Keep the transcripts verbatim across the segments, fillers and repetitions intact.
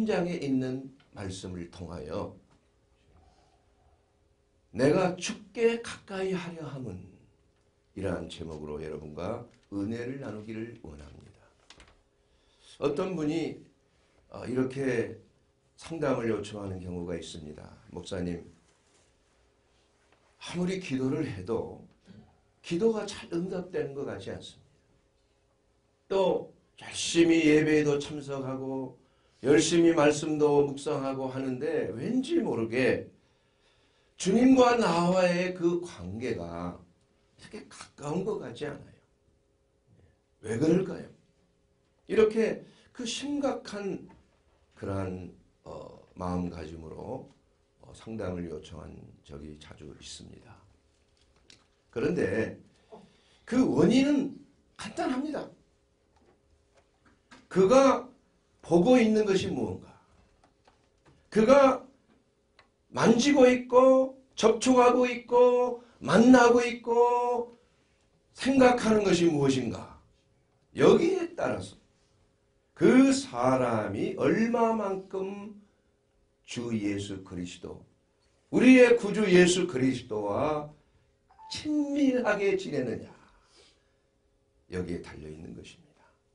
삼 장에 있는 말씀을 통하여 내가 주께 가까이 하려 함은 이러한 제목으로 여러분과 은혜를 나누기를 원합니다. 어떤 분이 이렇게 상담을 요청하는 경우가 있습니다. 목사님, 아무리 기도를 해도 기도가 잘 응답되는 것 같지 않습니다. 또 열심히 예배에도 참석하고 열심히 말씀도 묵상하고 하는데 왠지 모르게 주님과 나와의 그 관계가 이렇게 가까운 것 같지 않아요. 왜 그럴까요? 이렇게 그 심각한 그러한 어, 마음가짐으로 어, 상담을 요청한 적이 자주 있습니다. 그런데 그 원인은 간단합니다. 그가 보고 있는 것이 무언가? 그가 만지고 있고 접촉하고 있고 만나고 있고 생각하는 것이 무엇인가? 여기에 따라서 그 사람이 얼마만큼 주 예수 그리스도, 우리의 구주 예수 그리스도와 친밀하게 지내느냐, 여기에 달려있는 것입니다.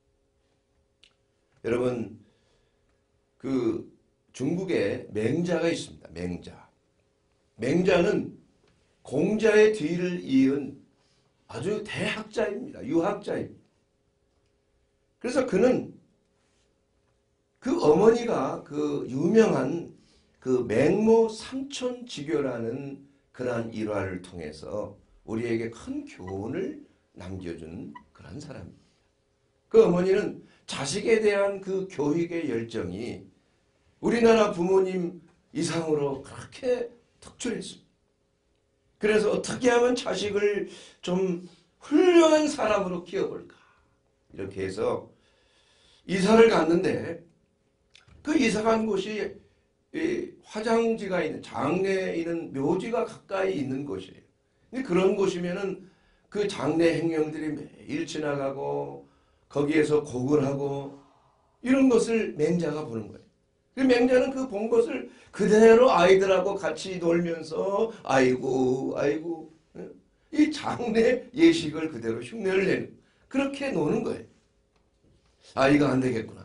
여러분, 그 중국에 맹자가 있습니다. 맹자. 맹자는 공자의 뒤를 이은 아주 대학자입니다. 유학자입니다. 그래서 그는 그 어머니가 그 유명한 그 맹모 삼천지교라는 그러한 일화를 통해서 우리에게 큰 교훈을 남겨준 그런 사람입니다. 그 어머니는 자식에 대한 그 교육의 열정이 우리나라 부모님 이상으로 그렇게 특출했습니다. 그래서 어떻게 하면 자식을 좀 훌륭한 사람으로 키워볼까? 이렇게 해서 이사를 갔는데 그 이사간 곳이 화장지가 있는, 장례에 있는 묘지가 가까이 있는 곳이에요. 근데 그런 곳이면은 그 장례 행령들이 매일 지나가고 거기에서 곡을 하고 이런 것을 맹자가 보는 거예요. 그 맹자는 그 본 것을 그대로 아이들하고 같이 놀면서 아이고 아이고 이 장례 예식을 그대로 흉내를 내는, 그렇게 노는 거예요. 아, 이거 안 되겠구나.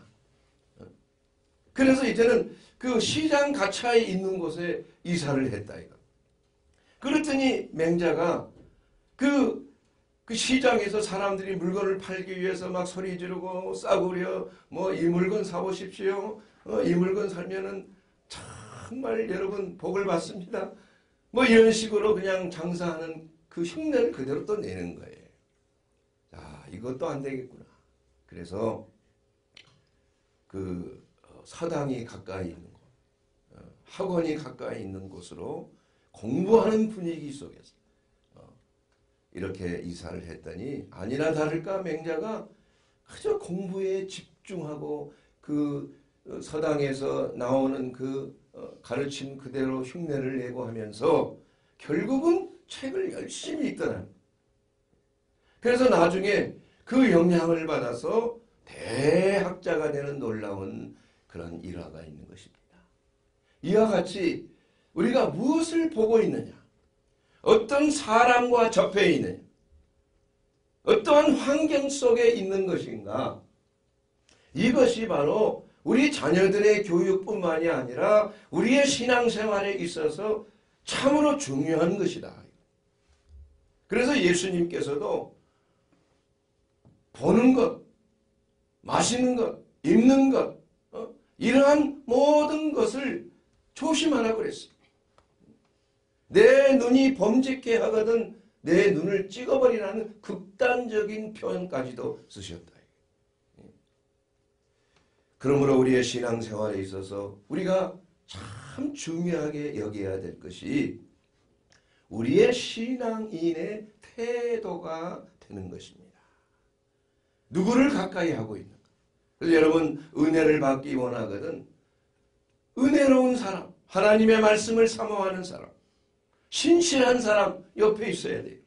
그래서 이제는 그 시장 가차에 있는 곳에 이사를 했다 이거. 그랬더니 맹자가 그, 그 시장에서 사람들이 물건을 팔기 위해서 막 소리 지르고 싸구려 뭐 이 물건 사보십시오. 어, 이 물건 살면은 정말 여러분 복을 받습니다. 뭐 이런 식으로 그냥 장사하는 그 흉내를 그대로 또 내는 거예요. 자, 이것도 안 되겠구나. 그래서 그 서당이 가까이 있는 곳, 학원이 가까이 있는 곳으로 공부하는 분위기 속에서 이렇게 이사를 했더니 아니나 다를까 맹자가 그저 공부에 집중하고 그 서당에서 나오는 그 가르침 그대로 흉내를 내고 하면서 결국은 책을 열심히 읽더라. 그래서 나중에 그 영향을 받아서 대학자가 되는 놀라운 그런 일화가 있는 것입니다. 이와 같이 우리가 무엇을 보고 있느냐, 어떤 사람과 접해 있느냐, 어떠한 환경 속에 있는 것인가, 이것이 바로 우리 자녀들의 교육뿐만이 아니라 우리의 신앙생활에 있어서 참으로 중요한 것이다. 그래서 예수님께서도 보는 것, 마시는 것, 입는 것, 어? 이러한 모든 것을 조심하라고 그랬어요. 내 눈이 범죄케 하거든 내 눈을 찍어버리라는 극단적인 표현까지도 쓰셨다. 그러므로 우리의 신앙생활에 있어서 우리가 참 중요하게 여겨야 될 것이 우리의 신앙인의 태도가 되는 것입니다. 누구를 가까이 하고 있는가? 그래서 여러분 은혜를 받기 원하거든 은혜로운 사람, 하나님의 말씀을 사모하는 사람, 신실한 사람 옆에 있어야 돼요.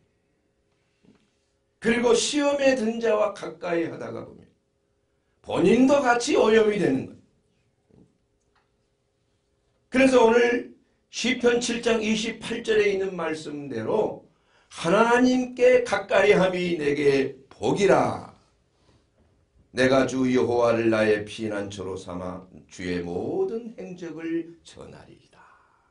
그리고 시험에 든 자와 가까이 하다가 보면 본인도 같이 오염이 되는 거예요. 그래서 오늘 시편 칠 장 이십팔 절에 있는 말씀대로 하나님께 가까이함이 내게 복이라. 내가 주 여호와를 나의 피난처로 삼아 주의 모든 행적을 전하리이다.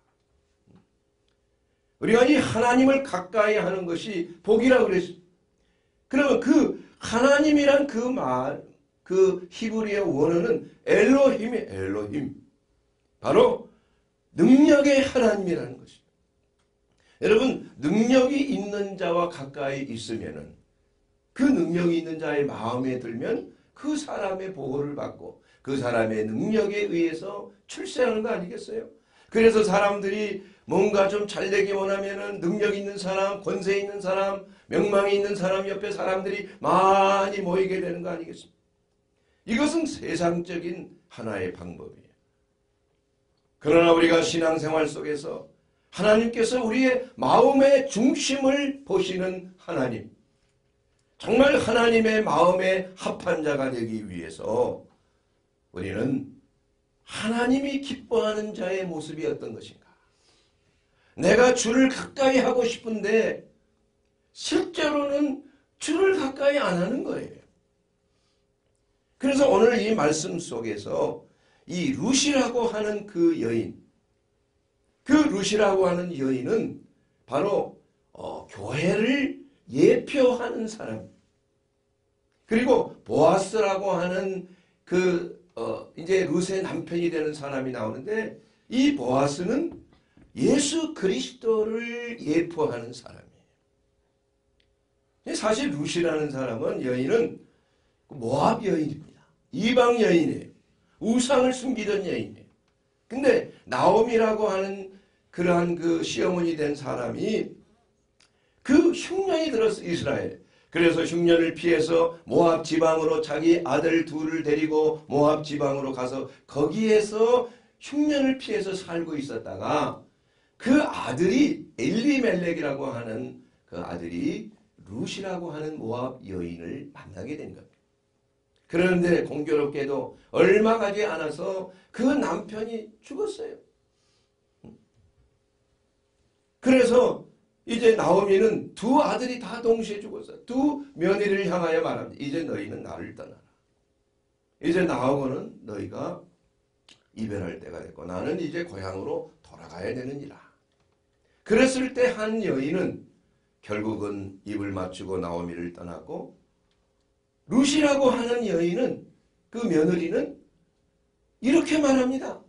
우리가 이 하나님을 가까이 하는 것이 복이라고 그랬습니다. 그러면 그 하나님이란 그 말, 그 히브리어 원어는 엘로힘이 엘로힘. 바로 능력의 하나님이라는 것입니다. 여러분, 능력이 있는 자와 가까이 있으면은 그 능력이 있는 자의 마음에 들면 그 사람의 보호를 받고 그 사람의 능력에 의해서 출세하는 거 아니겠어요? 그래서 사람들이 뭔가 좀 잘되기 원하면은 능력 있는 사람, 권세 있는 사람, 명망이 있는 사람 옆에 사람들이 많이 모이게 되는 거 아니겠습니까? 이것은 세상적인 하나의 방법이에요. 그러나 우리가 신앙생활 속에서 하나님께서 우리의 마음의 중심을 보시는 하나님, 정말 하나님의 마음에 합한 자가 되기 위해서 우리는 하나님이 기뻐하는 자의 모습이 어떤 것인가? 내가 주를 가까이 하고 싶은데 실제로는 주를 가까이 안 하는 거예요. 그래서 오늘 이 말씀 속에서 이 룻이라고 하는 그 여인, 그 룻이라고 하는 여인은 바로 어, 교회를 예표하는 사람. 그리고 보아스라고 하는 그 어, 이제 룻의 남편이 되는 사람이 나오는데 이 보아스는 예수 그리스도를 예표하는 사람이에요. 사실 룻이라는 사람은 여인은 모압 여인입니다. 이방 여인이에요. 우상을 숨기던 여인이에요. 근데 나옴이라고 하는 그러한 그 시어머니 된 사람이 그 흉년이 들었어, 이스라엘. 그래서 흉년을 피해서 모압 지방으로 자기 아들 둘을 데리고 모압 지방으로 가서 거기에서 흉년을 피해서 살고 있었다가 그 아들이 엘리멜렉이라고 하는 그 아들이 룻이라고 하는 모압 여인을 만나게 된 겁니다. 그런데 공교롭게도 얼마 가지 않아서 그 남편이 죽었어요. 그래서 이제 나오미는 두 아들이 다 동시에 죽었어요. 두 며느리를 향하여 말합니다. 이제 너희는 나를 떠나라. 이제 나하고는 너희가 이별할 때가 됐고 나는 이제 고향으로 돌아가야 되느니라. 그랬을 때 한 여인은 결국은 입을 맞추고 나오미를 떠나고 룻이라고 하는 여인은 그 며느리는 이렇게 말합니다.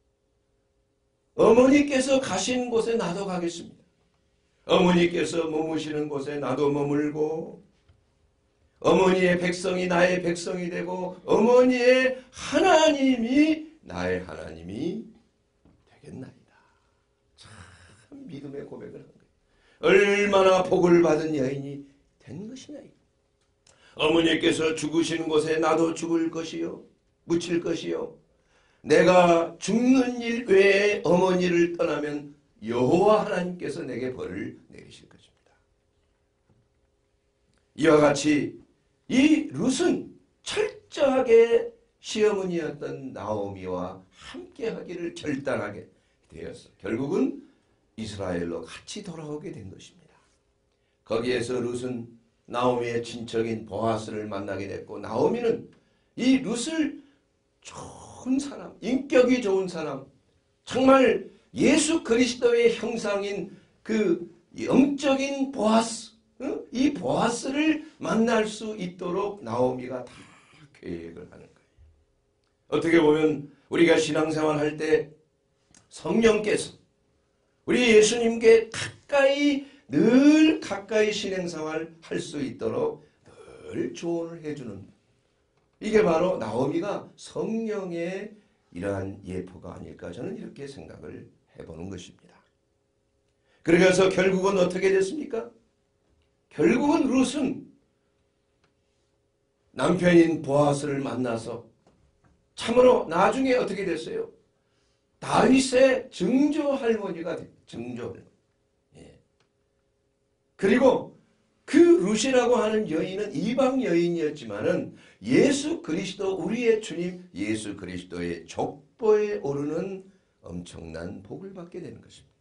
어머니께서 가신 곳에 나도 가겠습니다. 어머니께서 머무시는 곳에 나도 머물고 어머니의 백성이 나의 백성이 되고 어머니의 하나님이 나의 하나님이 되겠나이다. 참 믿음의 고백을 한 거예요. 얼마나 복을 받은 여인이 된 것이냐. 어머니께서 죽으시는 곳에 나도 죽을 것이요 묻힐 것이요 내가 죽는 일 외에 어머니를 떠나면 여호와 하나님께서 내게 벌을 내리실 것입니다. 이와 같이 이 룻은 철저하게 시어머니였던 나오미와 함께하기를 결단하게 되었어. 결국은 이스라엘로 같이 돌아오게 된 것입니다. 거기에서 룻은 나오미의 친척인 보아스를 만나게 됐고 나오미는 이 룻을 좋은 사람, 인격이 좋은 사람, 정말 예수 그리스도의 형상인 그 영적인 보아스, 이 보아스를 만날 수 있도록 나오미가 다 계획을 하는 거예요. 어떻게 보면 우리가 신앙생활 할 때 성령께서 우리 예수님께 가까이 늘 가까이 신앙생활 할 수 있도록 늘 조언을 해주는, 이게 바로 나오미가 성령의 이러한 예표가 아닐까 저는 이렇게 생각을 해보는 것입니다. 그래서 결국은 어떻게 됐습니까? 결국은 룻은 남편인 보아스를 만나서 참으로 나중에 어떻게 됐어요? 다윗의 증조 할머니가 됐죠. 증조 할머니. 예. 그리고 그 룻이라고 하는 여인은 이방 여인이었지만은 예수 그리스도 우리의 주님 예수 그리스도의 족보에 오르는 엄청난 복을 받게 되는 것입니다.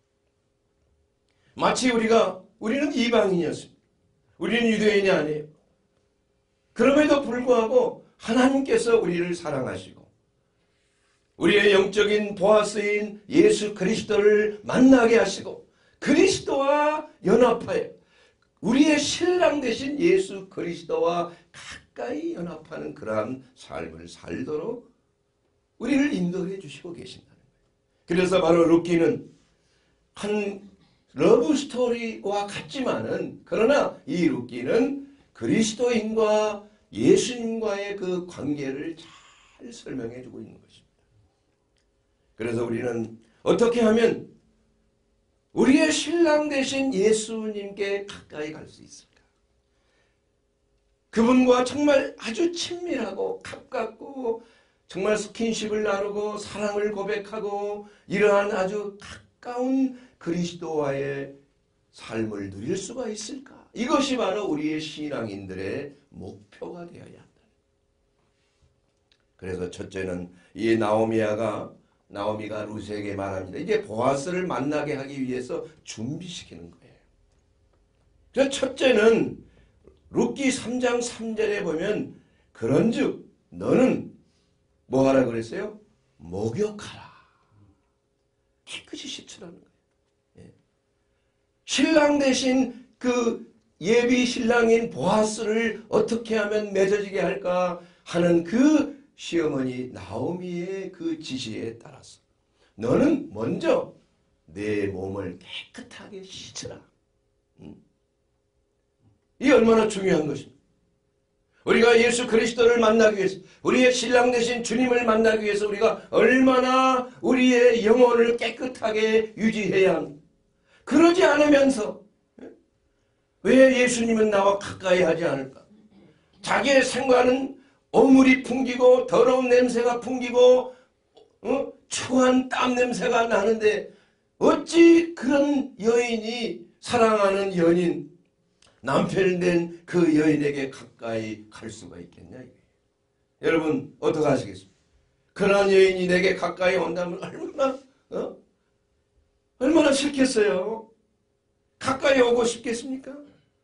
마치 우리가 우리는 이방인이었습니다. 우리는 유대인이 아니에요. 그럼에도 불구하고 하나님께서 우리를 사랑하시고 우리의 영적인 보아스인 예수 그리스도를 만나게 하시고 그리스도와 연합하여 우리의 신랑 되신 예수 그리스도와 가까이 연합하는 그러한 삶을 살도록 우리를 인도해 주시고 계신다는 거예요. 그래서 바로 룻기는 한 러브 스토리와 같지만은 그러나 이 룻기는 그리스도인과 예수님과의 그 관계를 잘 설명해 주고 있는 것입니다. 그래서 우리는 어떻게 하면 우리의 신랑 되신 예수님께 가까이 갈 수 있을까? 그분과 정말 아주 친밀하고 가깝고 정말 스킨십을 나누고 사랑을 고백하고 이러한 아주 가까운 그리스도와의 삶을 누릴 수가 있을까? 이것이 바로 우리의 신앙인들의 목표가 되어야 한다. 그래서 첫째는 이 나오미아가 나오미가 룻에게 말합니다. 이제 보아스를 만나게 하기 위해서 준비시키는 거예요. 그래서 첫째는 룻기 삼 장 삼 절에 보면 그런즉 너는 뭐 하라 그랬어요? 목욕하라. 깨끗이 씻으라는 거예요. 예. 신랑 대신 그 예비 신랑인 보아스를 어떻게 하면 맺어지게 할까 하는 그 시어머니 나오미의 그 지시에 따라서 너는 먼저 내 몸을 깨끗하게 씻으라. 음. 이게 얼마나 중요한 것입니다. 우리가 예수 그리스도를 만나기 위해서 우리의 신랑 되신 주님을 만나기 위해서 우리가 얼마나 우리의 영혼을 깨끗하게 유지해야 합니까? 그러지 않으면서 왜 예수님은 나와 가까이 하지 않을까? 자기의 생각은 오물이 풍기고 더러운 냄새가 풍기고 어? 추한 땀 냄새가 나는데 어찌 그런 여인이 사랑하는 연인 남편이 된 그 여인에게 가까이 갈 수가 있겠냐 이게. 여러분 어떻게 하시겠습니까? 그런 여인이 내게 가까이 온다면 얼마나 어? 얼마나 싫겠어요? 가까이 오고 싶겠습니까?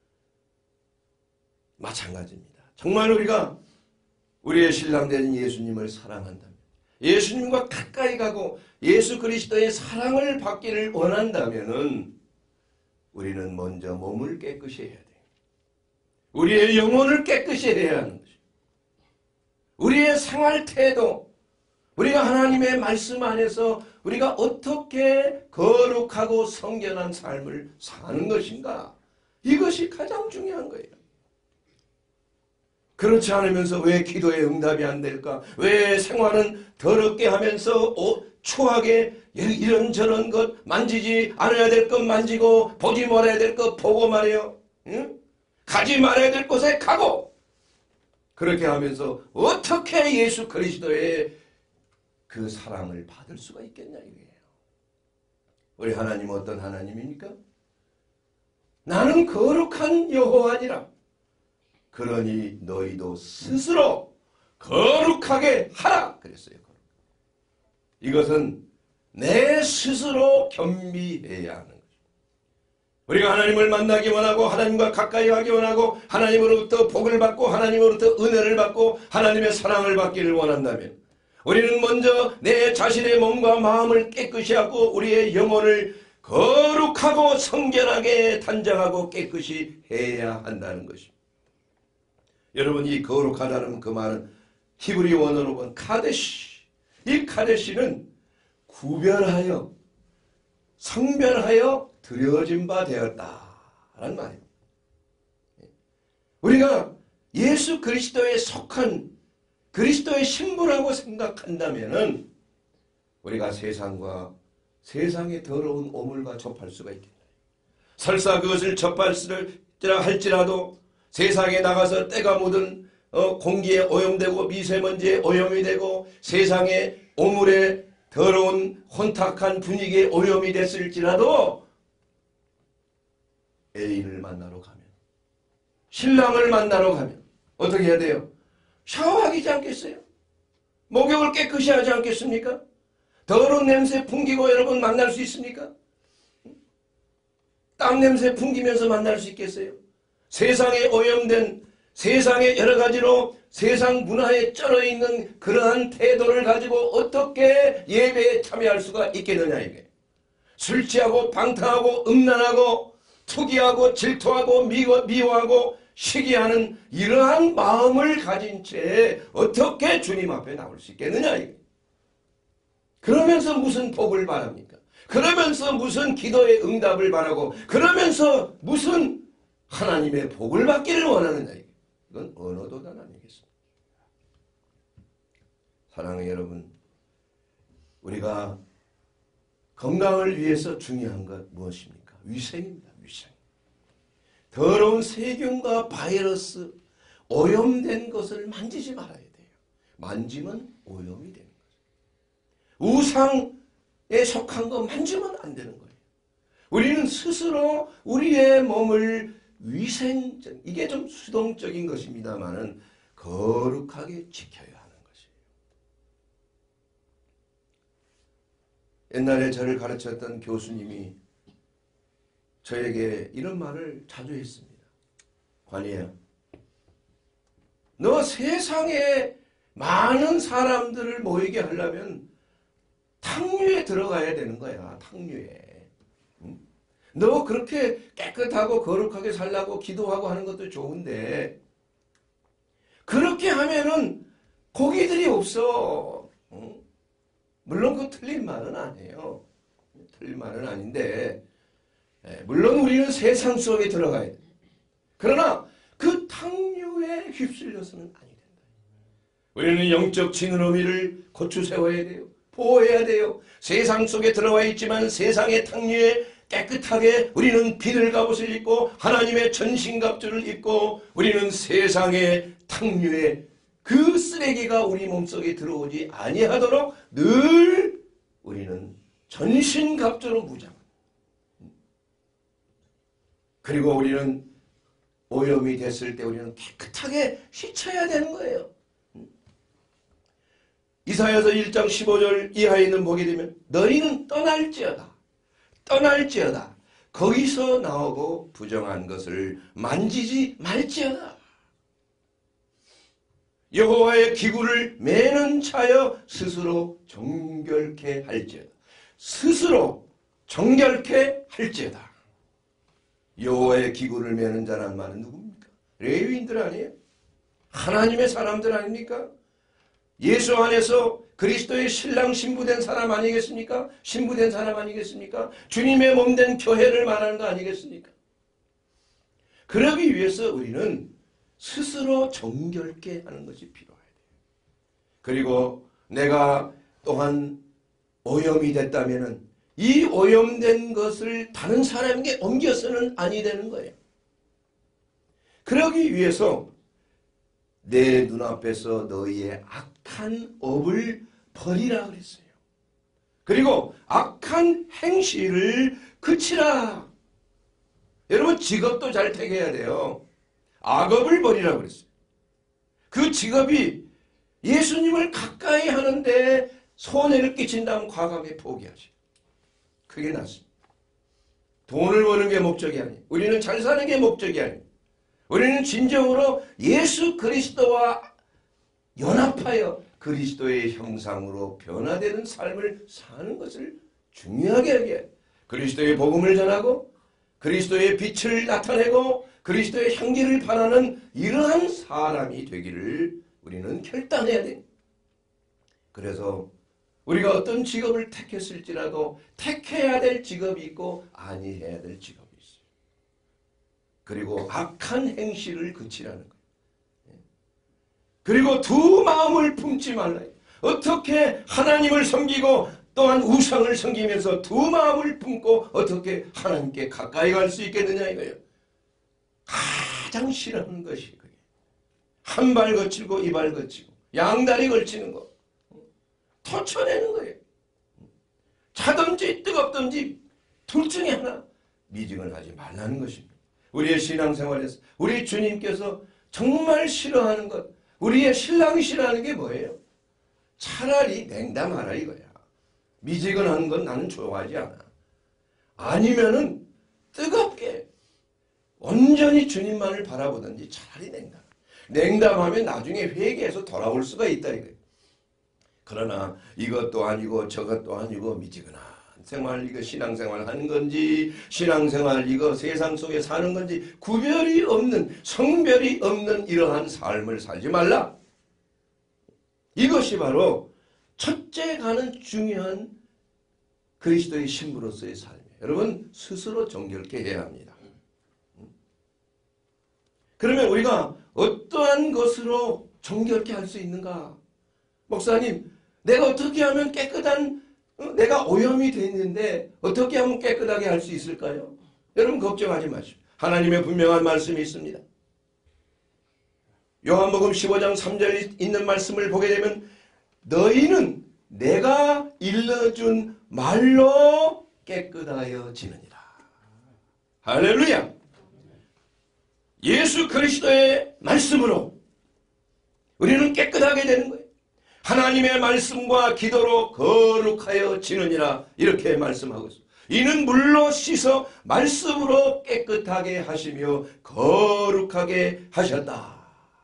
마찬가지입니다. 정말 우리가 우리의 신랑 되는 예수님을 사랑한다면 예수님과 가까이 가고 예수 그리스도의 사랑을 받기를 원한다면은 우리는 먼저 몸을 깨끗이 해야 돼요. 우리의 영혼을 깨끗이 해야 하는 것입니다. 우리의 생활 태도, 우리가 하나님의 말씀 안에서 우리가 어떻게 거룩하고 성결한 삶을 사는 것인가? 이것이 가장 중요한 거예요. 그렇지 않으면서 왜 기도에 응답이 안 될까? 왜 생활은 더럽게 하면서 오, 추하게 이런저런 것 만지지 않아야 될 것 만지고 보지 말아야 될 것 보고 말해요. 응? 가지 말아야 될 곳에 가고 그렇게 하면서 어떻게 예수 그리스도의 그 사랑을 받을 수가 있겠냐 이거예요. 우리 하나님은 어떤 하나님입니까? 나는 거룩한 여호와니라. 그러니 너희도 스스로 거룩하게 하라 그랬어요. 이것은 내 스스로 겸비해야 하는 거죠. 우리가 하나님을 만나기 원하고 하나님과 가까이 하기 원하고 하나님으로부터 복을 받고 하나님으로부터 은혜를 받고 하나님의 사랑을 받기를 원한다면 우리는 먼저 내 자신의 몸과 마음을 깨끗이 하고 우리의 영혼을 거룩하고 성결하게 단장하고 깨끗이 해야 한다는 것입니다. 여러분 이 거룩하다는 그 말은 히브리 원어로 본 카데시, 이 카데시는 구별하여 성별하여 드려진 바 되었다라는 말이에요. 우리가 예수 그리스도에 속한 그리스도의 신부라고 생각한다면은 우리가 세상과 세상의 더러운 오물과 접할 수가 있겠다. 설사 그것을 접할지라 할지라도 세상에 나가서 때가 묻은 어, 공기에 오염되고 미세먼지에 오염이 되고 세상의 오물에 더러운 혼탁한 분위기에 오염이 됐을지라도 애인을 만나러 가면 신랑을 만나러 가면 어떻게 해야 돼요? 샤워하지 않겠어요? 목욕을 깨끗이 하지 않겠습니까? 더러운 냄새 풍기고 여러분 만날 수 있습니까? 땀 냄새 풍기면서 만날 수 있겠어요? 세상에 오염된, 세상에 여러 가지로 세상 문화에 쩔어 있는 그러한 태도를 가지고 어떻게 예배에 참여할 수가 있겠느냐 이게. 술 취하고 방탕하고 음란하고 투기하고 질투하고 미워하고 시기하는 이러한 마음을 가진 채 어떻게 주님 앞에 나올 수 있겠느냐 이게. 그러면서 무슨 복을 바랍니까? 그러면서 무슨 기도의 응답을 바라고 그러면서 무슨 하나님의 복을 받기를 원하느냐 이게. 이건 언어도단 아니겠습니까? 사랑하는 여러분, 우리가 건강을 위해서 중요한 것 무엇입니까? 위생입니다. 위생. 더러운 세균과 바이러스, 오염된 것을 만지지 말아야 돼요. 만지면 오염이 되는 거죠. 우상에 속한 거 만지면 안 되는 거예요. 우리는 스스로 우리의 몸을 위생적, 이게 좀 수동적인 것입니다만은 거룩하게 지켜야 하는 것이에요. 옛날에 저를 가르쳤던 교수님이 저에게 이런 말을 자주 했습니다. 관이야, 너 세상에 많은 사람들을 모이게 하려면 탕류에 들어가야 되는 거야. 탕류에. 응? 너 그렇게 깨끗하고 거룩하게 살라고 기도하고 하는 것도 좋은데 그렇게 하면은 고기들이 없어. 응? 물론 그 틀린 말은 아니에요. 틀린 말은 아닌데 물론 우리는 세상 속에 들어가야 돼. 그러나 그 탕류에 휩쓸려서는 아니 된다. 우리는 영적 지느러미를 고추 세워야 돼요. 보호해야 돼요. 세상 속에 들어와 있지만 세상의 탕류에 깨끗하게 우리는 비늘 갑옷을 입고 하나님의 전신갑주를 입고 우리는 세상의 탕류에 그 쓰레기가 우리 몸속에 들어오지 아니하도록 늘 우리는 전신갑주로 무장. 그리고 우리는 오염이 됐을 때 우리는 깨끗하게 씻어야 되는 거예요. 이사야서 일 장 십오 절 이하에 있는 보게 되면 너희는 떠날지어다. 떠날지어다. 거기서 나오고 부정한 것을 만지지 말지어다. 여호와의 기구를 매는 차여 스스로 정결케 할지어다. 스스로 정결케 할지어다. 여호와의 기구를 매는 자란 말은 누굽니까? 레위인들 아니에요? 하나님의 사람들 아닙니까? 예수 안에서 그리스도의 신랑 신부된 사람 아니겠습니까? 신부된 사람 아니겠습니까? 주님의 몸된 교회를 말하는 거 아니겠습니까? 그러기 위해서 우리는 스스로 정결케 하는 것이 필요해요. 그리고 내가 또한 오염이 됐다면 이 오염된 것을 다른 사람에게 옮겨서는 아니 되는 거예요. 그러기 위해서 내 눈앞에서 너희의 악한 업을 버리라 그랬어요. 그리고 악한 행실을 그치라. 여러분 직업도 잘 택해야 돼요. 악업을 버리라 그랬어요. 그 직업이 예수님을 가까이 하는데 손해를 끼친다면 과감히 포기하지. 그게 낫습니다. 돈을 버는 게 목적이 아니에요. 우리는 잘 사는 게 목적이 아니에요. 우리는 진정으로 예수 그리스도와 연합하여 그리스도의 형상으로 변화되는 삶을 사는 것을 중요하게 여겨요. 그리스도의 복음을 전하고 그리스도의 빛을 나타내고 그리스도의 향기를 발하는 이러한 사람이 되기를 우리는 결단해야 됩니다. 그래서 우리가 어떤 직업을 택했을지라도 택해야 될 직업이 있고 아니해야 될 직업이 있어요. 그리고 악한 행실을 그치라는 거예요. 그리고 두 마음을 품지 말라. 어떻게 하나님을 섬기고 또한 우상을 섬기면서 두 마음을 품고 어떻게 하나님께 가까이 갈 수 있겠느냐 이거예요. 가장 싫어하는 것이 그게. 한 발 거칠고 이 발 거치고 양다리 걸치는 거. 터쳐내는 거예요. 차든지 뜨겁든지 둘 중에 하나 미증을 하지 말라는 것입니다. 우리의 신앙생활에서 우리 주님께서 정말 싫어하는 것, 우리의 신랑이 싫어하는 게 뭐예요? 차라리 냉담하라 이거야. 미지근한 건 나는 좋아하지 않아. 아니면은 뜨겁게 온전히 주님만을 바라보든지 차라리 냉담. 냉담하면 나중에 회개해서 돌아올 수가 있다 이거예요. 그러나 이것도 아니고 저것도 아니고 미지근한 생활, 이거 신앙생활 하는 건지 신앙생활 이거 세상 속에 사는 건지 구별이 없는, 성별이 없는 이러한 삶을 살지 말라. 이것이 바로 첫째 가는 중요한 그리스도의 신부로서의 삶이에요. 여러분 스스로 정결케 해야 합니다. 그러면 우리가 어떠한 것으로 정결케 할 수 있는가? 목사님, 내가 어떻게 하면 깨끗한, 어? 내가 오염이 됐는데 어떻게 하면 깨끗하게 할 수 있을까요? 여러분 걱정하지 마십시오. 하나님의 분명한 말씀이 있습니다. 요한복음 십오 장 삼 절에 있는 말씀을 보게 되면 너희는 내가 일러준 말로 깨끗하여지느니라. 할렐루야. 예수 그리스도의 말씀으로 우리는 깨끗하게 되는 거예요. 하나님의 말씀과 기도로 거룩하여지느니라 이렇게 말씀하고 있습니다. 이는 물로 씻어 말씀으로 깨끗하게 하시며 거룩하게 하셨다.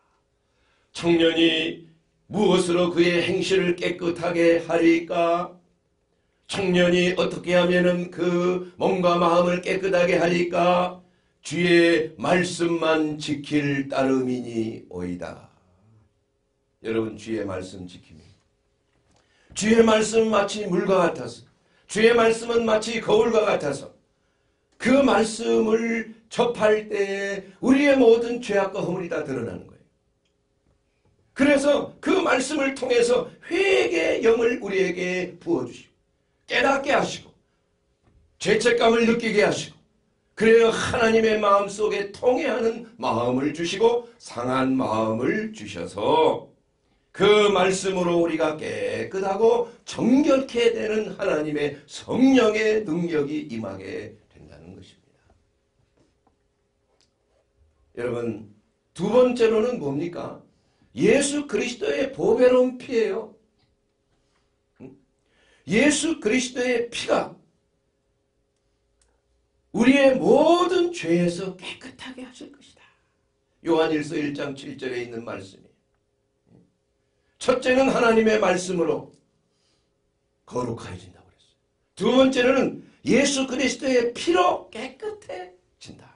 청년이 무엇으로 그의 행실을 깨끗하게 하리까? 청년이 어떻게 하면은 그 몸과 마음을 깨끗하게 하리까? 주의 말씀만 지킬 따름이니 오이다. 여러분 주의 말씀 지킴이. 주의 말씀 마치 물과 같아서, 주의 말씀은 마치 거울과 같아서 그 말씀을 접할 때 우리의 모든 죄악과 허물이 다 드러나는 거예요. 그래서 그 말씀을 통해서 회개의 영을 우리에게 부어주시고 깨닫게 하시고 죄책감을 느끼게 하시고 그래야 하나님의 마음속에 통해하는 마음을 주시고 상한 마음을 주셔서 그 말씀으로 우리가 깨끗하고 정결케 되는 하나님의 성령의 능력이 임하게 된다는 것입니다. 여러분 두 번째로는 뭡니까? 예수 그리스도의 보배로운 피예요. 예수 그리스도의 피가 우리의 모든 죄에서 깨끗하게 하실 것이다. 요한일서 일 장 칠 절에 있는 말씀이에요. 첫째는 하나님의 말씀으로 거룩해진다고 그랬어요. 두 번째는 예수 그리스도의 피로 깨끗해진다.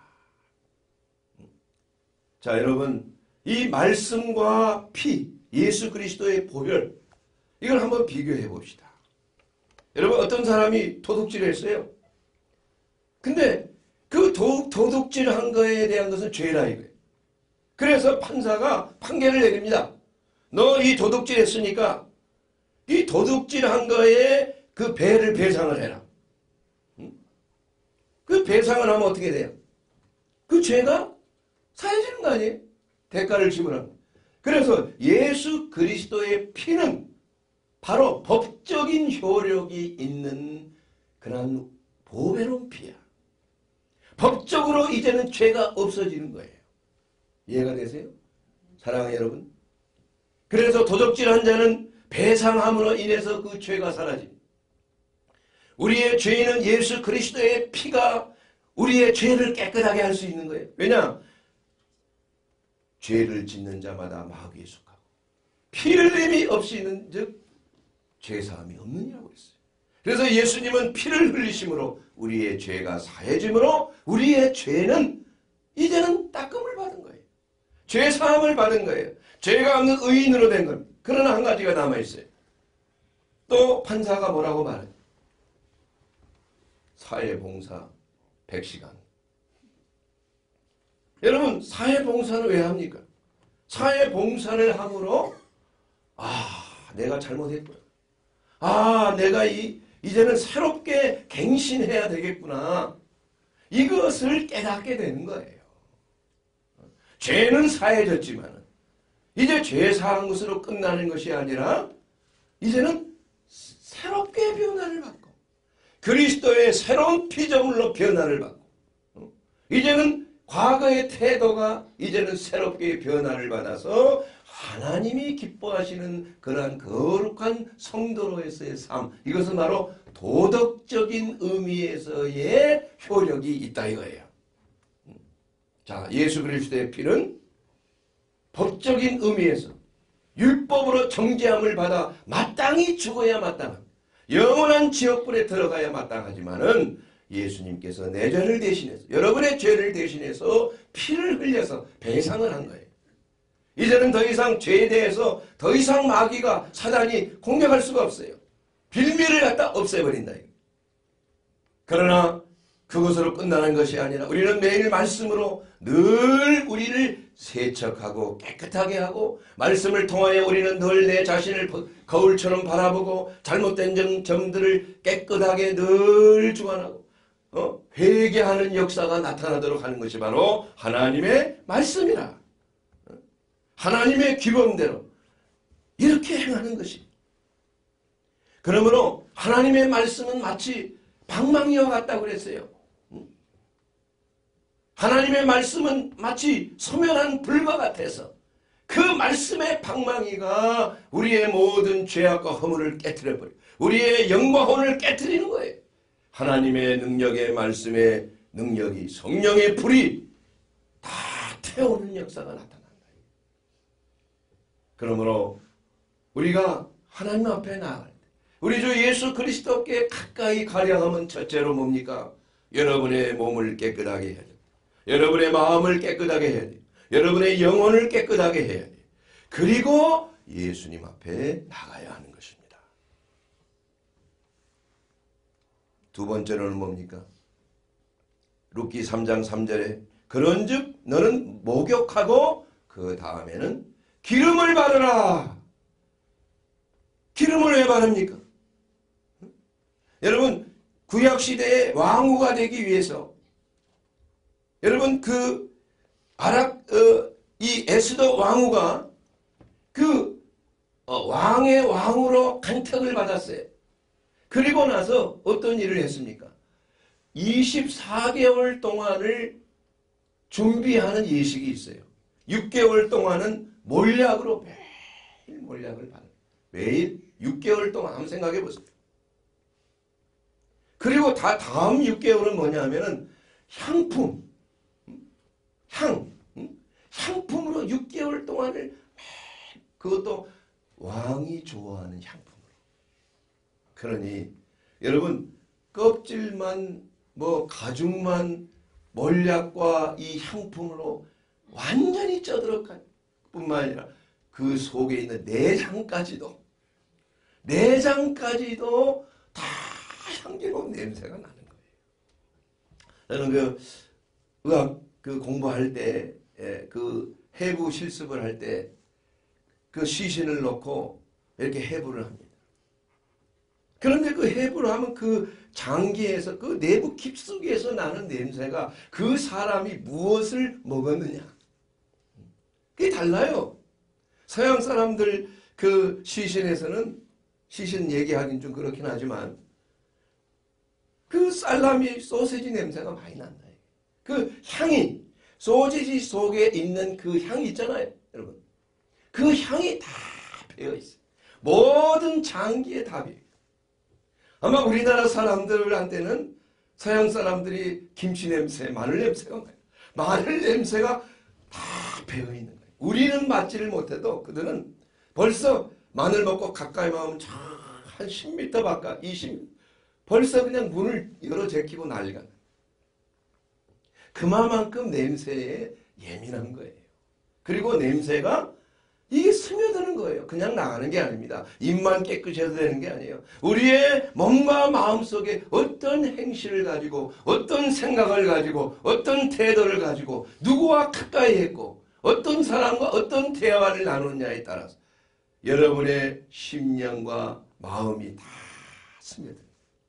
자, 여러분 이 말씀과 피, 예수 그리스도의 보혈 이걸 한번 비교해 봅시다. 여러분 어떤 사람이 도둑질을 했어요. 근데 그 도, 도둑질한 거에 대한 것은 죄라 이거예요. 그래서 판사가 판결을 내립니다. 너 이 도둑질 했으니까 이 도둑질한 거에 그 배를 배상을 해라. 응? 그 배상을 하면 어떻게 돼요? 그 죄가 사해지는 거 아니에요? 대가를 지불하는. 그래서 예수 그리스도의 피는 바로 법적인 효력이 있는 그런 보배로운 피야. 법적으로 이제는 죄가 없어지는 거예요. 이해가 되세요? 사랑하는 여러분. 그래서 도둑질한 자는 배상함으로 인해서 그 죄가 사라집니다. 우리의 죄는 예수 그리스도의 피가 우리의 죄를 깨끗하게 할 수 있는 거예요. 왜냐? 죄를 짓는 자마다 마귀에 속하고 피 흘림이 없이는 즉 죄사함이 없느니라고 했어요. 그래서 예수님은 피를 흘리심으로 우리의 죄가 사해짐으로 우리의 죄는 이제는 닦음을 받은 거예요. 죄사함을 받은 거예요. 죄가 없는 의인으로 된 겁니다. 그러나 한 가지가 남아있어요. 또 판사가 뭐라고 말해요? 사회봉사 백 시간. 여러분 사회봉사는 왜 합니까? 사회봉사를 함으로 아 내가 잘못했구나. 아 내가 이, 이제는 새롭게 갱신해야 되겠구나. 이것을 깨닫게 되는 거예요. 죄는 사해졌지만 이제 죄 사한 것으로 끝나는 것이 아니라 이제는 새롭게 변화를 받고 그리스도의 새로운 피조물로 변화를 받고 이제는 과거의 태도가 이제는 새롭게 변화를 받아서 하나님이 기뻐하시는 그러한 거룩한 성도로서의 삶, 이것은 바로 도덕적인 의미에서의 효력이 있다 이거예요. 자, 예수 그리스도의 피는 법적인 의미에서 율법으로 정죄함을 받아 마땅히 죽어야 마땅합니다. 영원한 지옥불에 들어가야 마땅하지만은 예수님께서 내 죄를 대신해서, 여러분의 죄를 대신해서 피를 흘려서 배상을 한 거예요. 이제는 더 이상 죄에 대해서 더 이상 마귀가, 사단이 공격할 수가 없어요. 빌미를 갖다 없애버린다. 그러나 그것으로 끝나는 것이 아니라 우리는 매일 말씀으로 늘 우리를 세척하고 깨끗하게 하고, 말씀을 통하여 우리는 늘 내 자신을 거울처럼 바라보고 잘못된 점, 점들을 깨끗하게 늘 주관하고 어? 회개하는 역사가 나타나도록 하는 것이 바로 하나님의 말씀이라. 하나님의 규범대로 이렇게 행하는 것이. 그러므로 하나님의 말씀은 마치 방망이와 같다고 그랬어요. 하나님의 말씀은 마치 소멸한 불과 같아서 그 말씀의 방망이가 우리의 모든 죄악과 허물을 깨트려버려, 우리의 영과 혼을 깨트리는 거예요. 하나님의 능력의 말씀의 능력이, 성령의 불이 다 태우는 역사가 나타난다. 그러므로 우리가 하나님 앞에 나아갈 때 우리 주 예수 그리스도께 가까이 가려 하면 첫째로 뭡니까? 여러분의 몸을 깨끗하게 해야 돼요. 여러분의 마음을 깨끗하게 해야 돼요. 여러분의 영혼을 깨끗하게 해야 돼요. 그리고 예수님 앞에 나가야 하는 것입니다. 두 번째로는 뭡니까? 룻기 삼 장 삼 절에 그런즉 너는 목욕하고 그 다음에는 기름을 바르라. 기름을 왜 바릅니까? 여러분, 구약시대의 왕후가 되기 위해서, 여러분 그 아락 어, 이 에스더 왕후가 그 어, 왕의 왕으로 간택을 받았어요. 그리고 나서 어떤 일을 했습니까? 이십사 개월 동안을 준비하는 예식이 있어요. 육 개월 동안은 몰약으로 매일 몰약을 받아요. 매일 육 개월 동안 한번 생각해 보세요. 그리고 다 다음 육 개월은 뭐냐면은 향품, 향, 향품으로 육 개월 동안을, 그것도 왕이 좋아하는 향품으로. 그러니 여러분, 껍질만 뭐 가죽만 몰약과 이 향품으로 완전히 쪄들어간 뿐만 아니라 그 속에 있는 내장까지도 내장까지도 다 향기로운 냄새가 나는 거예요. 저는 그 의학 그 공부할 때, 그 해부 실습을 할 때 그 시신을 넣고 이렇게 해부를 합니다. 그런데 그 해부를 하면 그 장기에서, 그 내부 깊숙이에서 나는 냄새가 그 사람이 무엇을 먹었느냐, 그게 달라요. 서양 사람들 그 시신에서는, 시신 얘기하긴 좀 그렇긴 하지만 그 살라미, 소세지 냄새가 많이 난다. 그 향이, 소세지 속에 있는 그 향이 있잖아요, 여러분. 그 향이 다 배어 있어요. 모든 장기에 다 배어 있어요. 아마 우리나라 사람들한테는 서양 사람들이 김치 냄새, 마늘 냄새가 나요. 마늘 냄새가 다 배어 있는 거예요. 우리는 맡지를 못해도 그들은 벌써 마늘 먹고 가까이 가면 한 십 미터 바깥, 이십 미터 벌써 그냥 문을 열어 제끼고 난리가 나요. 그만큼 냄새에 예민한 거예요. 그리고 냄새가 이게 스며드는 거예요. 그냥 나가는 게 아닙니다. 입만 깨끗이 해도 되는 게 아니에요. 우리의 몸과 마음속에 어떤 행실을 가지고, 어떤 생각을 가지고, 어떤 태도를 가지고, 누구와 가까이 했고, 어떤 사람과 어떤 대화를 나눴냐에 따라서 여러분의 심령과 마음이 다 스며듭니다.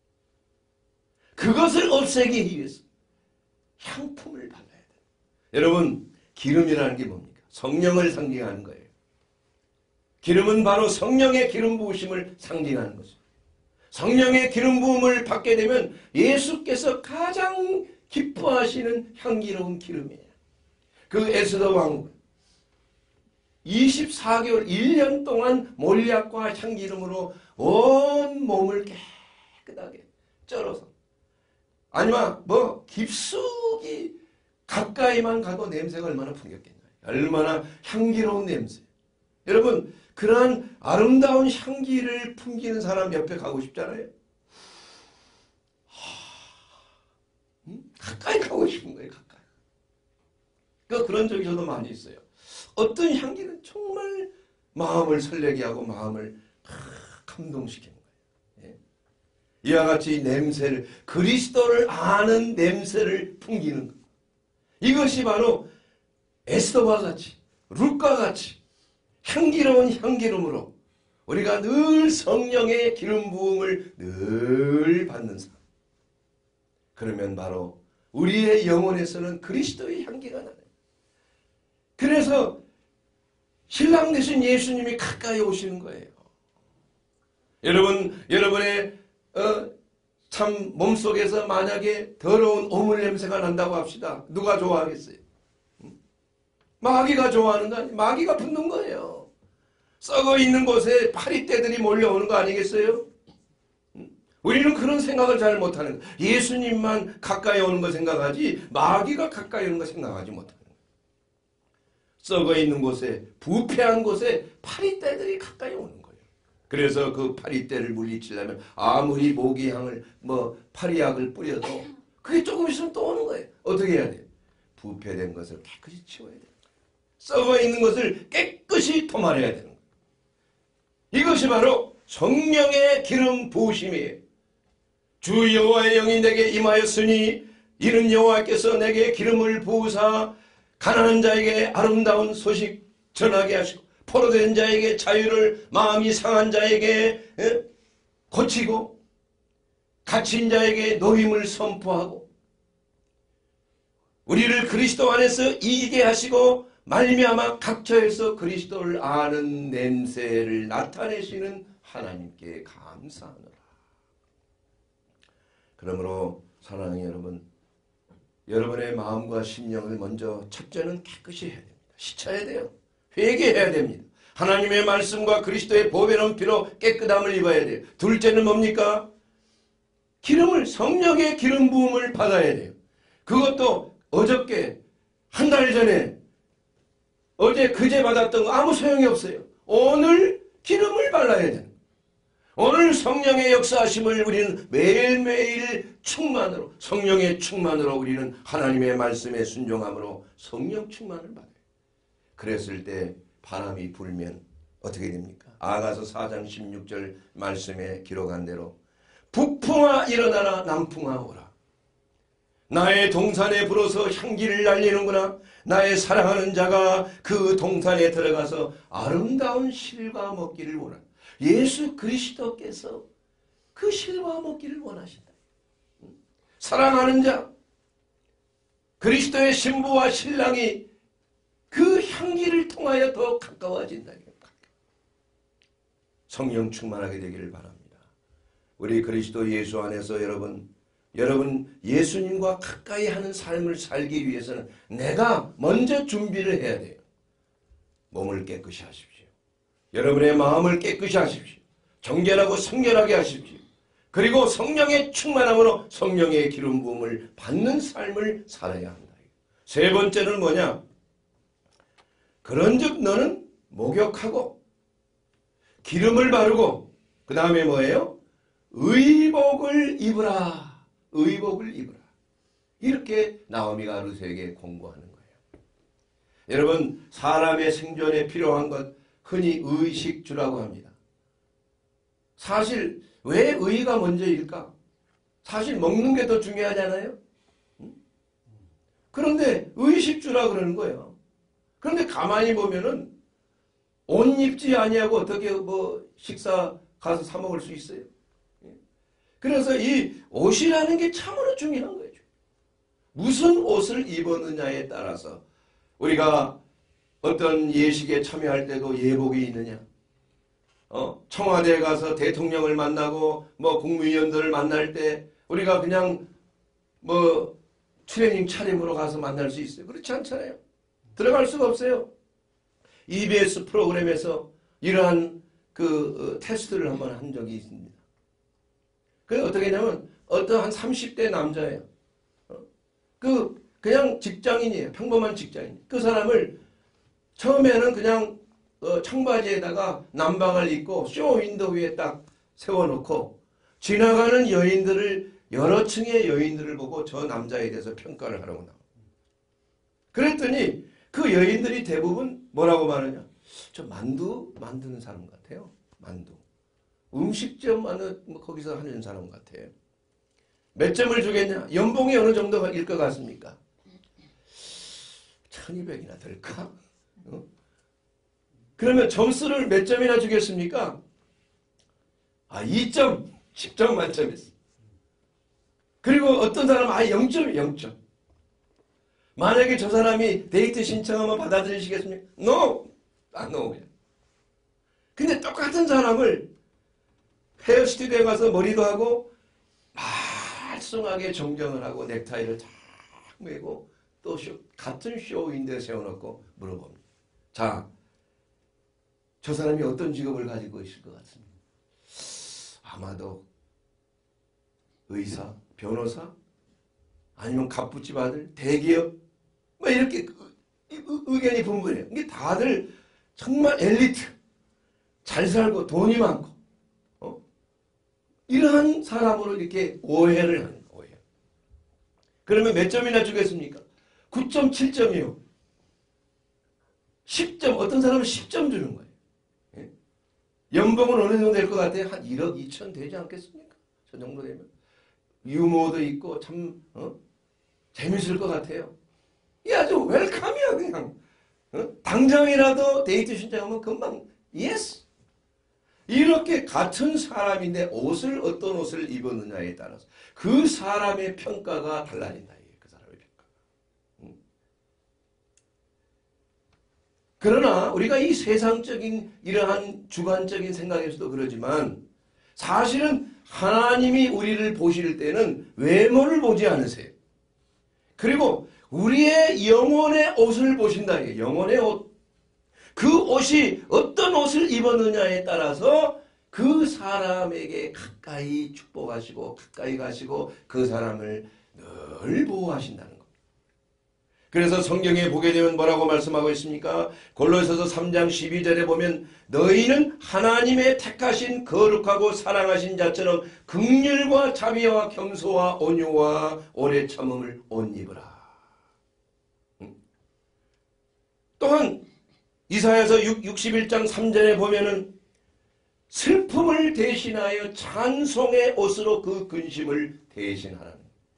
그것을 없애기 위해서 향품을 발라야 돼요. 여러분, 기름이라는 게 뭡니까? 성령을 상징하는 거예요. 기름은 바로 성령의 기름 부으심을 상징하는 것입니다. 성령의 기름 부음을 받게 되면 예수께서 가장 기뻐하시는 향기로운 기름이에요. 그 에스더 왕후, 이십사 개월, 일 년 동안 몰약과 향기름으로 온 몸을 깨끗하게 쩔어서, 아니면 뭐 깊숙이 가까이만 가도 냄새가 얼마나 풍겼겠나요? 얼마나 향기로운 냄새. 여러분, 그러한 아름다운 향기를 풍기는 사람 옆에 가고 싶잖아요. 음? 가까이 가고 싶은 거예요. 가까이. 그러니까 그런 적이 저도 많이 있어요. 어떤 향기는 정말 마음을 설레게 하고 마음을 감동시키는 거예요. 예? 이와 같이 냄새를, 그리스도를 아는 냄새를 풍기는 것. 이것이 바로 에스더와 같이, 룻과 같이 향기로운 향기름으로 우리가 늘 성령의 기름 부음을 늘 받는 사람. 그러면 바로 우리의 영혼에서는 그리스도의 향기가 나요. 그래서 신랑 되신 예수님이 가까이 오시는 거예요. 여러분, 여러분의 어, 참 몸속에서 만약에 더러운 오물 냄새가 난다고 합시다. 누가 좋아하겠어요? 마귀가 좋아하는 거 아니에요? 마귀가 붙는 거예요. 썩어 있는 곳에 파리떼들이 몰려오는 거 아니겠어요? 우리는 그런 생각을 잘 못하는 거예요. 예수님만 가까이 오는 거 생각하지 마귀가 가까이 오는 거 생각하지 못하는 거예요. 썩어 있는 곳에, 부패한 곳에 파리떼들이 가까이 오는 거예요. 그래서 그 파리떼를 물리치려면 아무리 모기향을 뭐 파리약을 뿌려도 그게 조금 있으면 또 오는 거예요. 어떻게 해야 돼요? 부패된 것을 깨끗이 치워야 돼요. 썩어 있는 것을 깨끗이 도말해야 되는 거예요. 이것이 바로 성령의 기름 부으심이에요. 주 여호와의 영이 내게 임하였으니 이는 여호와께서 내게 기름을 부으사 가난한 자에게 아름다운 소식 전하게 하시고 포로된 자에게 자유를, 마음이 상한 자에게 고치고 갇힌 자에게 노임을 선포하고 우리를 그리스도 안에서 이기게 하시고 말미암아 각처에서 그리스도를 아는 냄새를 나타내시는 하나님께 감사하노라. 그러므로 사랑하는 여러분, 여러분의 마음과 심령을 먼저 첫째는 깨끗이 해야 됩니다. 씻어야 돼요. 회개해야 됩니다. 하나님의 말씀과 그리스도의 보배로운 피로 깨끗함을 입어야 돼요. 둘째는 뭡니까? 기름을, 성령의 기름 부음을 받아야 돼요. 그것도 어저께, 한 달 전에, 어제, 그제 받았던 거 아무 소용이 없어요. 오늘 기름을 발라야 돼요. 오늘 성령의 역사하심을 우리는 매일매일 충만으로, 성령의 충만으로 우리는 하나님의 말씀에 순종함으로 성령 충만을 받아요. 그랬을 때 바람이 불면 어떻게 됩니까? 아가서 사 장 십육 절 말씀에 기록한 대로 북풍아 일어나라, 남풍아 오라. 나의 동산에 불어서 향기를 날리는구나. 나의 사랑하는 자가 그 동산에 들어가서 아름다운 실과 먹기를 원한다. 예수 그리스도께서 그 실과 먹기를 원하신다. 사랑하는 자, 그리스도의 신부와 신랑이 그 향기를 통하여 더 가까워진다. 성령 충만하게 되기를 바랍니다. 우리 그리스도 예수 안에서 여러분, 여러분 예수님과 가까이 하는 삶을 살기 위해서는 내가 먼저 준비를 해야 돼요. 몸을 깨끗이 하십시오. 여러분의 마음을 깨끗이 하십시오. 정결하고 성결하게 하십시오. 그리고 성령의 충만함으로 성령의 기름 부음을 받는 삶을 살아야 한다. 세 번째는 뭐냐? 그런즉 너는 목욕하고 기름을 바르고 그 다음에 뭐예요? 의복을 입으라. 의복을 입으라. 이렇게 나오미가 룻에게 공고하는 거예요. 여러분, 사람의 생존에 필요한 것 흔히 의식주라고 합니다. 사실 왜 의가 먼저일까? 사실 먹는 게 더 중요하잖아요. 그런데 의식주라 그러는 거예요. 그런데 가만히 보면은 옷 입지 아니하고 어떻게 뭐 식사 가서 사 먹을 수 있어요? 그래서 이 옷이라는 게 참으로 중요한 거죠. 무슨 옷을 입었느냐에 따라서 우리가 어떤 예식에 참여할 때도 예복이 있느냐, 어? 청와대에 가서 대통령을 만나고 뭐 국무위원들을 만날 때 우리가 그냥 뭐 트레이닝 차림으로 가서 만날 수 있어요? 그렇지 않잖아요. 들어갈 수가 없어요. 이비에스 프로그램에서 이러한 그 어, 테스트를 한번 한 적이 있습니다. 그 어떻게 했냐면 어떤 한 삼십 대 남자예요. 어? 그 그냥 직장인이에요. 평범한 직장인. 그 사람을 처음에는 그냥 어, 청바지에다가 남방을 입고 쇼 윈도 위에 딱 세워놓고 지나가는 여인들을 여러 층의 여인들을 보고 저 남자에 대해서 평가를 하라고 나와. 그랬더니 그 여인들이 대부분 뭐라고 말하냐? 저 만두 만드는 사람 같아요. 만두. 음식점 하는 뭐 거기서 하는 사람 같아요. 몇 점을 주겠냐? 연봉이 어느 정도일 것 같습니까? 천이백이나 될까? 어? 그러면 점수를 몇 점이나 주겠습니까? 아, 이 점, 십 점 만점이었어. 그리고 어떤 사람은 아예 영 점이 영 점. 만약에 저 사람이 데이트 신청하면 받아들이시겠습니까? No! 안 no. 근데 똑같은 사람을 헤어 스튜디오에 가서 머리도 하고 말썽하게 정정을 하고 넥타이를 탁 메고 또 쇼, 같은 쇼인데 세워놓고 물어봅니다. 자, 저 사람이 어떤 직업을 가지고 있을 것 같습니다. 아마도 의사, 변호사, 아니면 갑부집 아들, 대기업, 뭐 이렇게 의견이 분분해요. 이게 다들 정말 엘리트, 잘 살고 돈이 많고, 어? 이러한 사람으로 이렇게 오해를 하는 거예요. 오해. 그러면 몇 점이나 주겠습니까? 구 점 칠 점이요. 십 점, 어떤 사람은 십 점 주는 거예요. 예? 연봉은 어느 정도 될 것 같아요? 한 일억 이천 되지 않겠습니까? 저 정도 되면. 유머도 있고 참 어? 재밌을 것 같아요. 이 아주 웰컴이야 그냥. 어? 당장이라도 데이트 신청하면 금방 예스. 이렇게 같은 사람인데 옷을 어떤 옷을 입었느냐에 따라서 그 사람의 평가가 달라진다. 그 사람의 평가. 응? 그러나 우리가 이 세상적인 이러한 주관적인 생각에서도 그러지만 사실은 하나님이 우리를 보실 때는 외모를 보지 않으세요. 그리고 우리의 영혼의 옷을 보신다. 영혼의 옷. 그 옷이 어떤 옷을 입었느냐에 따라서 그 사람에게 가까이 축복하시고 가까이 가시고 그 사람을 늘 보호하신다는 겁니다. 그래서 성경에 보게 되면 뭐라고 말씀하고 있습니까? 골로새서 삼 장 십이 절에 보면 너희는 하나님의 택하신 거룩하고 사랑하신 자처럼 긍휼과 자비와 겸손과 온유와 오래 참음을 옷 입으라. 또한 이사야서 육십일 장 삼 절에 보면은 슬픔을 대신하여 찬송의 옷으로 그 근심을 대신하라는.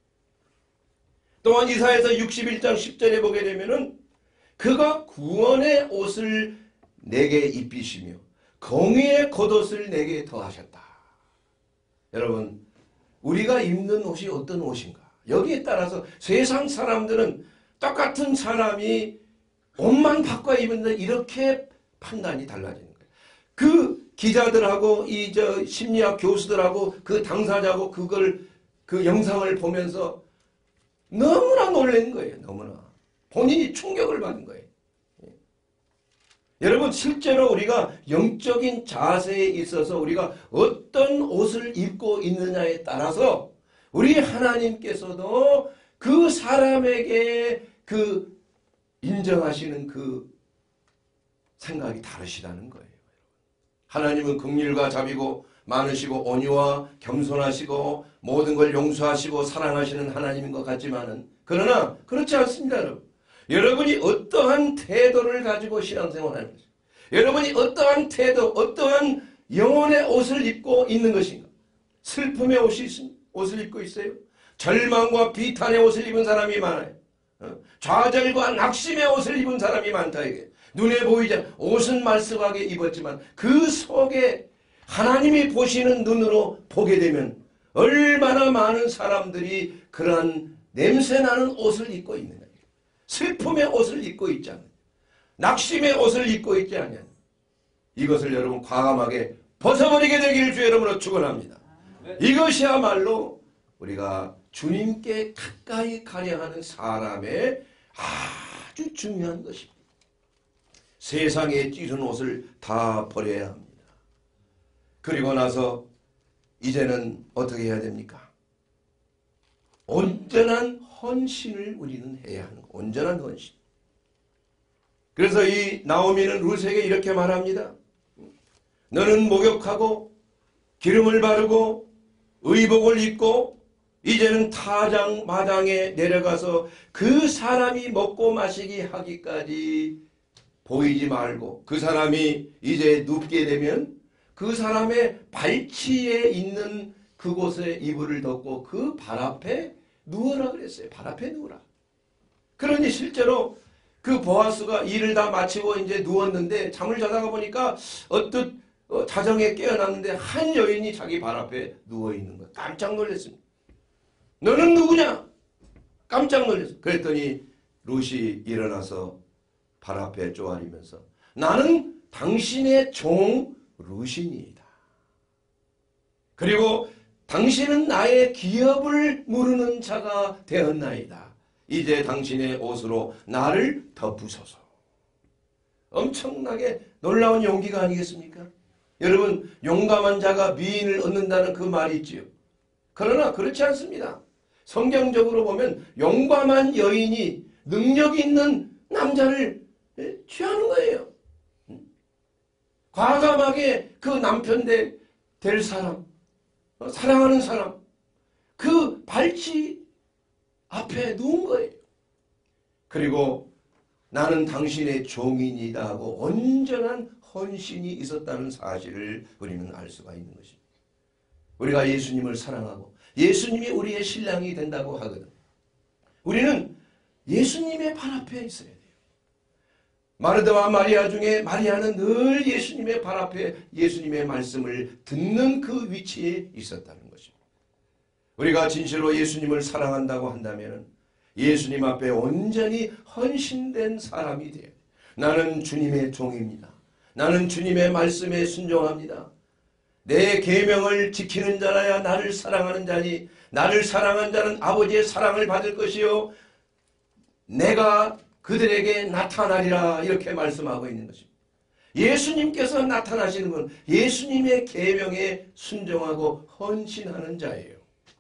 또한 이사야서 육십일 장 십 절에 보게 되면은 그가 구원의 옷을 내게 입히시며 공의의 겉옷을 내게 더하셨다. 여러분, 우리가 입는 옷이 어떤 옷인가? 여기에 따라서 세상 사람들은 똑같은 사람이 옷만 바꿔 입는데 이렇게 판단이 달라지는 거예요. 그 기자들하고 이 저 심리학 교수들하고 그 당사자하고 그걸 그 영상을 보면서 너무나 놀란 거예요. 너무나. 본인이 충격을 받은 거예요. 예. 여러분 실제로 우리가 영적인 자세에 있어서 우리가 어떤 옷을 입고 있느냐에 따라서 우리 하나님께서도 그 사람에게 그 인정하시는 그 생각이 다르시다는 거예요. 하나님은 긍휼과 자비고 많으시고 온유와 겸손하시고 모든 걸 용서하시고 사랑하시는 하나님인 것 같지만은 그러나 그렇지 않습니다. 여러분. 여러분이 어떠한 태도를 가지고 신앙생활하는 것인가? 여러분이 어떠한 태도, 어떠한 영혼의 옷을 입고 있는 것인가? 슬픔의 옷이 있습니다. 옷을 입고 있어요. 절망과 비탄의 옷을 입은 사람이 많아요. 좌절과 낙심의 옷을 입은 사람이 많다. 이게 눈에 보이지 않는 옷은 말끔하게 입었지만 그 속에 하나님이 보시는 눈으로 보게 되면 얼마나 많은 사람들이 그러한 냄새나는 옷을 입고 있느냐. 슬픔의 옷을 입고 있지 않느냐. 낙심의 옷을 입고 있지 않느냐. 이것을 여러분 과감하게 벗어버리게 되기를 주 여러분으로 축원합니다. 이것이야말로 우리가 주님께 가까이 가려 하는 사람의 아주 중요한 것입니다. 세상에 찌른 옷을 다 버려야 합니다. 그리고 나서 이제는 어떻게 해야 됩니까? 온전한 헌신을 우리는 해야 하는 거. 온전한 헌신. 그래서 이 나오미는 룻에게 이렇게 말합니다. 너는 목욕하고 기름을 바르고 의복을 입고 이제는 타장 마당에 내려가서 그 사람이 먹고 마시기 하기까지 보이지 말고 그 사람이 이제 눕게 되면 그 사람의 발치에 있는 그곳에 이불을 덮고 그 발 앞에 누워라 그랬어요. 발 앞에 누워라. 그러니 실제로 그 보아스가 일을 다 마치고 이제 누웠는데 잠을 자다가 보니까 어뜻 자정에 깨어났는데 한 여인이 자기 발 앞에 누워 있는 거예요. 깜짝 놀랐습니다. 너는 누구냐? 깜짝 놀랐어요. 그랬더니 룻이 일어나서 발 앞에 쪼아리면서 나는 당신의 종 룻이니이다. 그리고 당신은 나의 기업을 무르는 자가 되었나이다. 이제 당신의 옷으로 나를 덮으소서. 엄청나게 놀라운 용기가 아니겠습니까? 여러분, 용감한 자가 미인을 얻는다는 그 말이 있지요. 그러나 그렇지 않습니다. 성경적으로 보면 용감한 여인이 능력 있는 남자를 취하는 거예요. 과감하게 그 남편 될, 될 사람, 사랑하는 사람, 그 발치 앞에 누운 거예요. 그리고 나는 당신의 종인이다 하고 온전한 헌신이 있었다는 사실을 우리는 알 수가 있는 것입니다. 우리가 예수님을 사랑하고 예수님이 우리의 신랑이 된다고 하거든. 우리는 예수님의 발 앞에 있어야 돼요. 마르다와 마리아 중에 마리아는 늘 예수님의 발 앞에 예수님의 말씀을 듣는 그 위치에 있었다는 것입니다. 우리가 진실로 예수님을 사랑한다고 한다면 예수님 앞에 온전히 헌신된 사람이 돼요. 나는 주님의 종입니다. 나는 주님의 말씀에 순종합니다. 내 계명을 지키는 자라야 나를 사랑하는 자니 나를 사랑한 자는 아버지의 사랑을 받을 것이요 내가 그들에게 나타나리라 이렇게 말씀하고 있는 것입니다. 예수님께서 나타나시는 건 예수님의 계명에 순종하고 헌신하는 자예요.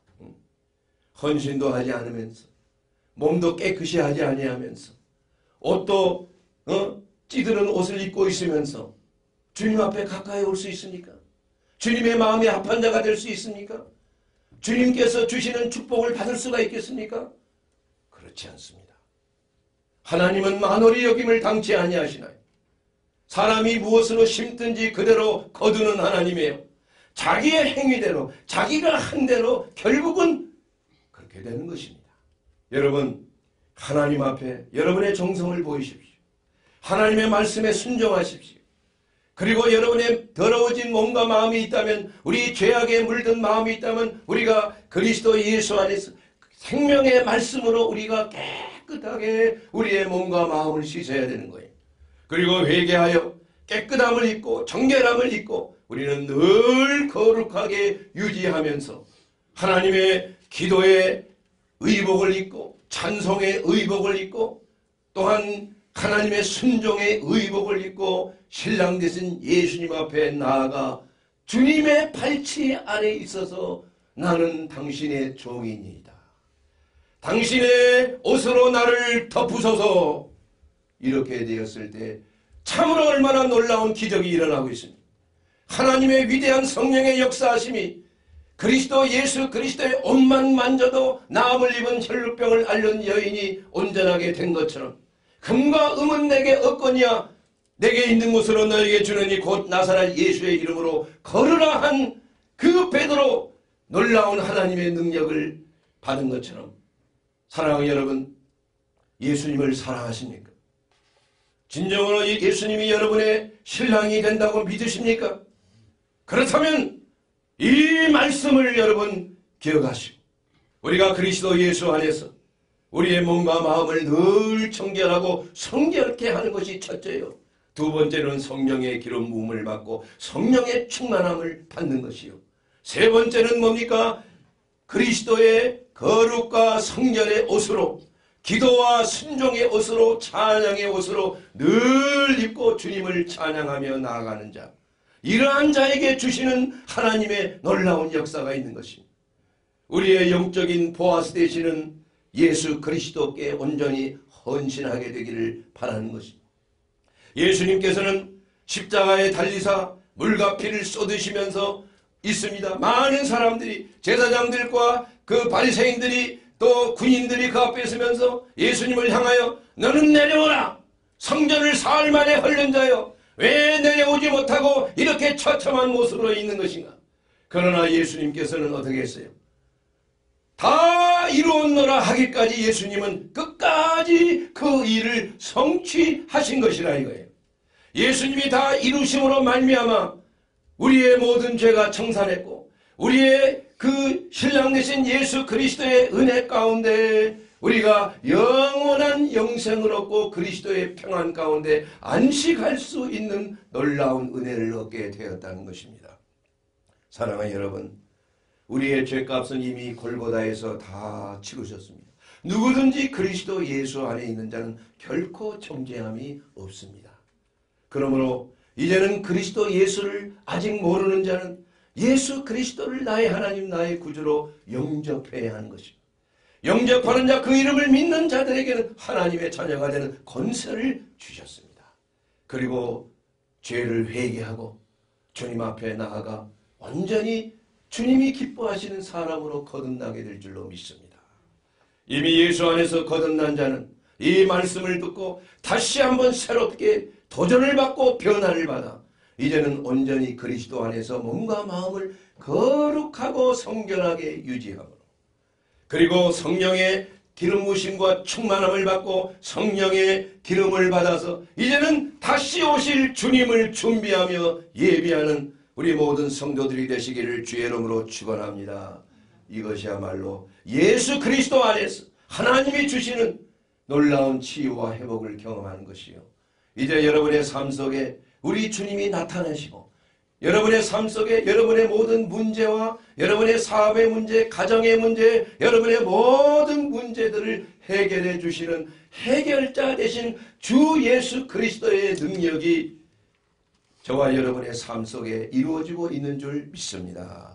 헌신도 하지 않으면서 몸도 깨끗이 하지 아니하면서 옷도 어? 찌드는 옷을 입고 있으면서 주님 앞에 가까이 올 수 있습니까? 주님의 마음에 합한 자가 될 수 있습니까? 주님께서 주시는 축복을 받을 수가 있겠습니까? 그렇지 않습니다. 하나님은 만월이 여김을 당치 아니하시나요? 사람이 무엇으로 심든지 그대로 거두는 하나님이에요. 자기의 행위대로 자기가 한 대로 결국은 그렇게 되는 것입니다. 여러분, 하나님 앞에 여러분의 정성을 보이십시오. 하나님의 말씀에 순종하십시오. 그리고 여러분의 더러워진 몸과 마음이 있다면, 우리 죄악에 물든 마음이 있다면 우리가 그리스도 예수 안에서 생명의 말씀으로 우리가 깨끗하게 우리의 몸과 마음을 씻어야 되는 거예요. 그리고 회개하여 깨끗함을 입고 정결함을 입고 우리는 늘 거룩하게 유지하면서 하나님의 기도의 의복을 입고 찬송의 의복을 입고 또한 하나님의 순종의 의복을 입고 신랑 되신 예수님 앞에 나아가 주님의 발치 아래 있어서 나는 당신의 종이니이다. 당신의 옷으로 나를 덮으소서. 이렇게 되었을 때 참으로 얼마나 놀라운 기적이 일어나고 있습니다. 하나님의 위대한 성령의 역사하심이 그리스도 예수 그리스도의 옷만 만져도 나음을 입은 혈루병을 앓는 여인이 온전하게 된 것처럼 금과 음은 내게 없거니와 내게 있는 것으로 너에게 주느니 곧 나사렛 예수의 이름으로 걸으라 한 그 베드로 놀라운 하나님의 능력을 받은 것처럼 사랑하는 여러분, 예수님을 사랑하십니까? 진정으로 예수님이 여러분의 신랑이 된다고 믿으십니까? 그렇다면 이 말씀을 여러분 기억하시고 우리가 그리스도 예수 안에서 우리의 몸과 마음을 늘 청결하고 성결케 하는 것이 첫째요. 두 번째는 성령의 기름 부음을 받고 성령의 충만함을 받는 것이요. 세 번째는 뭡니까? 그리스도의 거룩과 성결의 옷으로 기도와 순종의 옷으로, 찬양의 옷으로 늘 입고 주님을 찬양하며 나아가는 자, 이러한 자에게 주시는 하나님의 놀라운 역사가 있는 것입니다. 우리의 영적인 보아스 되시는 예수 그리스도께 온전히 헌신하게 되기를 바라는 것입니다. 예수님께서는 십자가에 달리사 물과 피를 쏟으시면서 있습니다. 많은 사람들이, 제사장들과 그 바리새인들이 또 군인들이 그 앞에 서면서 예수님을 향하여 너는 내려오라, 성전을 사흘 만에 헐는 자여 왜 내려오지 못하고 이렇게 처참한 모습으로 있는 것인가. 그러나 예수님께서는 어떻게 했어요? 다 이루었노라 하기까지 예수님은 끝까지 그 일을 성취하신 것이라 이거예요. 예수님이 다 이루심으로 말미암아 우리의 모든 죄가 청산했고, 우리의 그 신랑 되신 예수 그리스도의 은혜 가운데 우리가 영원한 영생을 얻고 그리스도의 평안 가운데 안식할 수 있는 놀라운 은혜를 얻게 되었다는 것입니다. 사랑하는 여러분, 우리의 죄값은 이미 골고다에서 다 치르셨습니다. 누구든지 그리스도 예수 안에 있는 자는 결코 정죄함이 없습니다. 그러므로 이제는 그리스도 예수를 아직 모르는 자는 예수 그리스도를 나의 하나님, 나의 구주로 영접해야 하는 것입니다. 영접하는 자, 그 이름을 믿는 자들에게는 하나님의 자녀가 되는 권세를 주셨습니다. 그리고 죄를 회개하고 주님 앞에 나아가 완전히 주님이 기뻐하시는 사람으로 거듭나게 될 줄로 믿습니다. 이미 예수 안에서 거듭난 자는 이 말씀을 듣고 다시 한번 새롭게 도전을 받고 변화를 받아 이제는 온전히 그리스도 안에서 몸과 마음을 거룩하고 성결하게 유지함으로, 그리고 성령의 기름 부으심과 충만함을 받고 성령의 기름을 받아서 이제는 다시 오실 주님을 준비하며 예비하는 우리 모든 성도들이 되시기를 주의 이름으로 축원합니다. 이것이야말로 예수 그리스도 안에서 하나님이 주시는 놀라운 치유와 회복을 경험하는 것이요, 이제 여러분의 삶 속에 우리 주님이 나타나시고 여러분의 삶 속에 여러분의 모든 문제와 여러분의 사업의 문제, 가정의 문제, 여러분의 모든 문제들을 해결해 주시는 해결자 되신 주 예수 그리스도의 능력이 저와 여러분의 삶 속에 이루어지고 있는 줄 믿습니다.